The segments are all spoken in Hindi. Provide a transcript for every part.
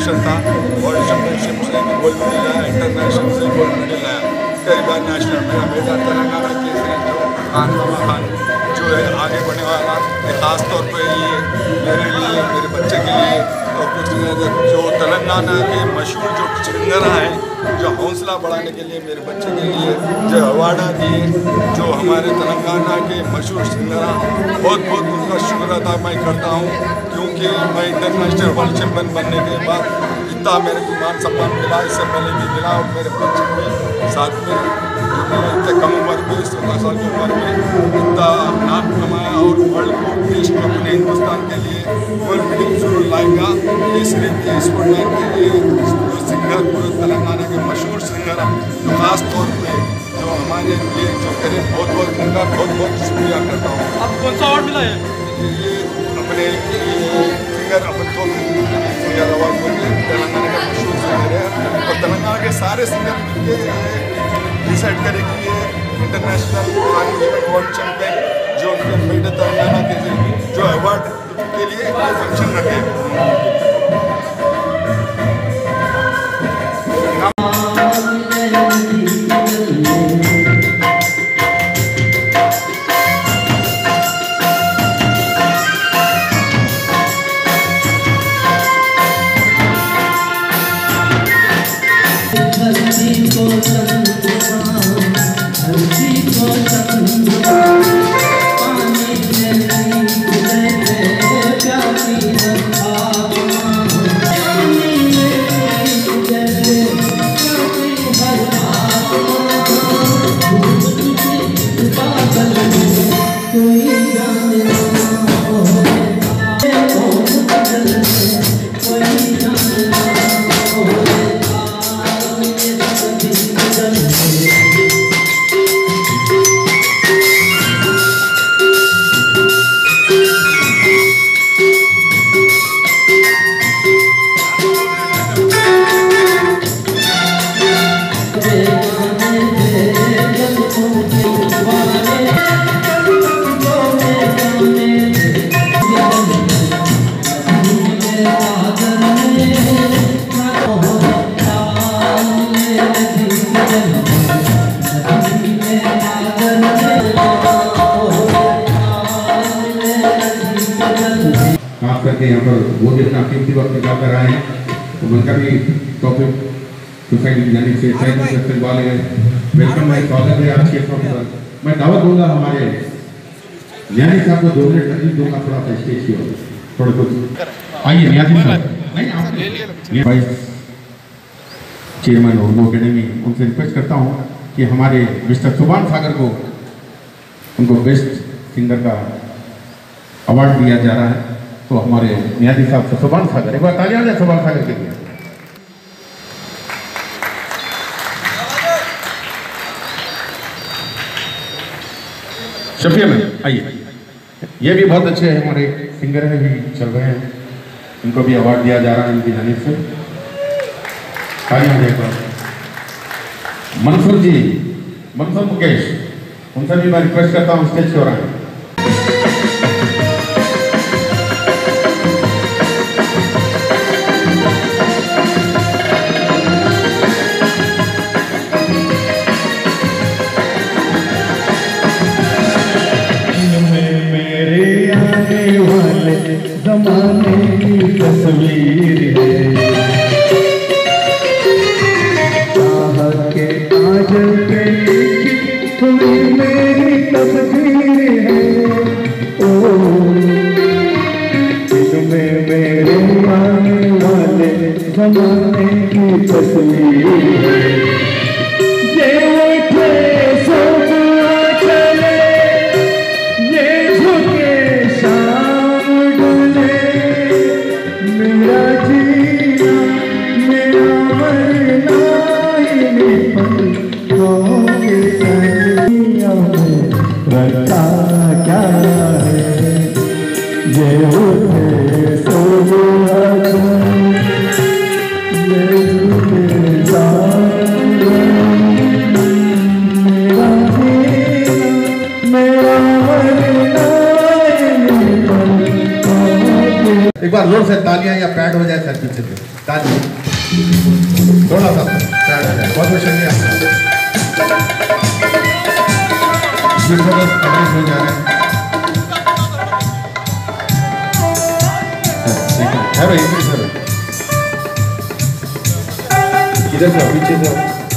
कंपटीशन था, वर्ल्ड चैम्पियनशिप से भी गोल्ड मेडल आया, इंटरनेशनल से गोल्ड मेडल आया, कई बार नेशनल मेरा बेटा तेलंगाना केसरी जो खान बाबा खान जो है आगे बढ़ने वाला है, ख़ास तौर पर ये मेरे लिए, मेरे बच्चे के लिए और कुछ जो तेलंगाना के मशहूर जो सिंगर हैं, जो हौसला बढ़ाने के लिए मेरे बच्चे के लिए जो अवार्ड दिए, जो हमारे तेलंगाना के मशहूर सिंगर हैं, बहुत बहुत उनका शुक्र अदा मैं करता हूँ, क्योंकि मैं इंटरनेशनल वर्ल्ड चैम्पियन बनने के बाद इतना मेरे को मान सम्मान मिला, इससे पहले भी मिला, और मेरे बच्चे के साथ में जो मेरा इतने कम उम्र में 17 साल की उम्र में इतना नाम कमाया और वर्ल्ड को देश को अपने हिंदुस्तान के लिए गोल्ड मेडल जरूर लाएगा। ये सिर्फ स्पोर्टमैन के लिए जो सिंगर पूरे तेलंगाना के मशहूर सिंगर हैं, जो खास तौर पे जो हमारे लिए जो करे, बहुत बहुत उनका बहुत बहुत शुक्रिया करता हूँ। आपको कौन सा अवार्ड मिला है? ये अपने सिंगर अपन तो सिंगर अवार्ड बोलते हैं, तेलंगाना का मशहूर सिंगर है, और तेलंगाना के सारे सिंगर मिलकर डिसाइड करें कि ये इंटरनेशनल वर्ल्ड चैम्पियन जो उनके बेटे तेलंगाना के जो अवार्ड के लिए फंक्शन रखे। करके यहाँ पर वो भी अपना कीमती वक्त निकाल कर आए हैं, तो उनका भी टॉपिक सोसाइटी की जानी से सेक्शन वाले वेलकम है, स्वागत है आज के टॉपिक पर। मैं दावत दूंगा हमारे न्याजी साहब को 2 मिनट तकलीफ दूंगा, थोड़ा सा स्टेज की ओर थोड़ा कुछ आइए न्याजी साहब। नहीं आप ये वाइस चेयरमैन उर्दू अकेडमी, उनसे रिक्वेस्ट करता हूँ कि हमारे मिस्टर सुभान सागर को उनको बेस्ट सिंगर का अवार्ड दिया जा रहा है, तो हमारे न्याजी साहब से सुभान सागर, एक बार तालियां दें सुभान सागर के लिए। शफिया में आइए, ये भी बहुत अच्छे हैं, हमारे सिंगर में भी चल रहे हैं, इनको भी अवार्ड दिया जा रहा है इनकी जानिब से। तालियां दें एक बार। मंसूर जी, मंसूर मुकेश, उनसे भी मैं रिक्वेस्ट करता हूँ स्टेज पे आए। ज़माने की तस्वीर है, चाहत के आजल पे लिखी तुम्हें मेरी तस्वीर है। ओ इनमें मेरे आने वाले ज़माने की तस्वीर है। ये उठे सुबह चले, ये झुके शाम डुले, मेरा जीना मेरा मरना इन्हीं पलकों के दुनिया में रखा क्या है। ये उठे सुबह चले, ये झुके शाम एक बार जोर से तालियां या पैड हो जाए सर पीछे से, ताली थोड़ा सा पैड हो जाए। बहुत बहुत शुक्रिया। हो जा रहे हैं है भाई, सर इधर से पीछे से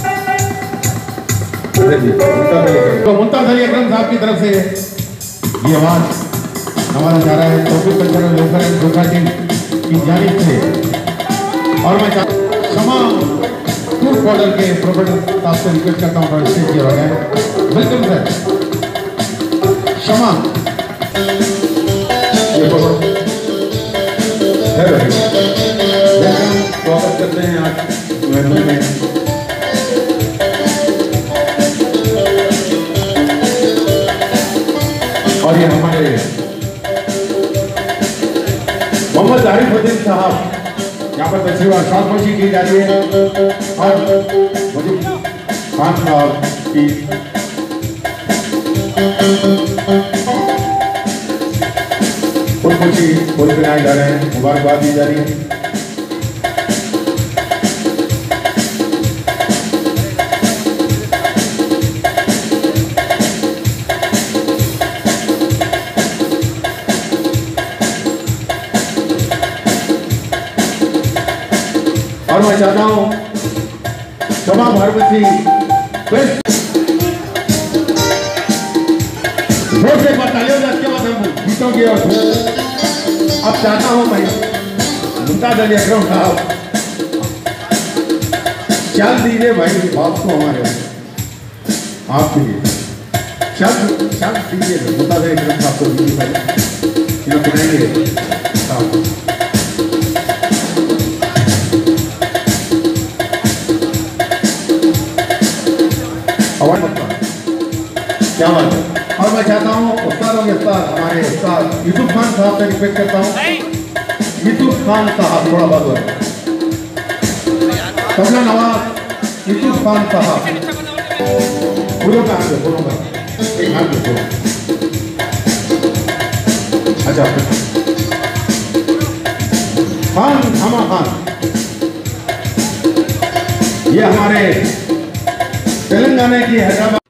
मुमताज अली अकरम साहब की तरफ से ये अवार्ड हमारा जा रहा है टोपी कल्चरल वेलफेयर सोसाइटी की जानिब से। और मैं क्षमा टूर बॉर्डर के प्रोफेसर साहब से रिक्वेस्ट करता हूँ फॉर स्टेज किया गया। वेलकम सर, क्षमा वेलकम, स्वागत करते हैं आज महफिल में। और ये हमारे मोहम्मद आरिफुद्दीन साहब यहाँ पर तस्वीर शादपोशी की जा रही है। और मुझे खान साहब की फुलपोशी फूल पिलाए जा रहे हैं, मुबारकबाद दी जा रही है। और मैं चाहता हूं क्षमा भारती जोर से बताइए उसके बाद हम गीतों की ओर। अब चाहता हूं मैं मुमताज अली अकरम साहब चल दीजिए भाई बात को हमारे आप दीजिए चल दीजिए मुमताज अली अकरम साहब को दीजिए भाई सुनाएंगे साहब। क्या बात है। और मैं चाहता हूँ उस्ताद हमारे उस्ताद यूसुफ खान साहब से रिक्वेस्ट करता हूँ। यूसुफ खान साहब थोड़ा बहुत तबला नवाज यूसुफ खान साहब फूलों का हाथ दो, फूलों का एक हाथ दो। अच्छा खान हमा खान, ये हमारे तेलंगाना की हैदराबाद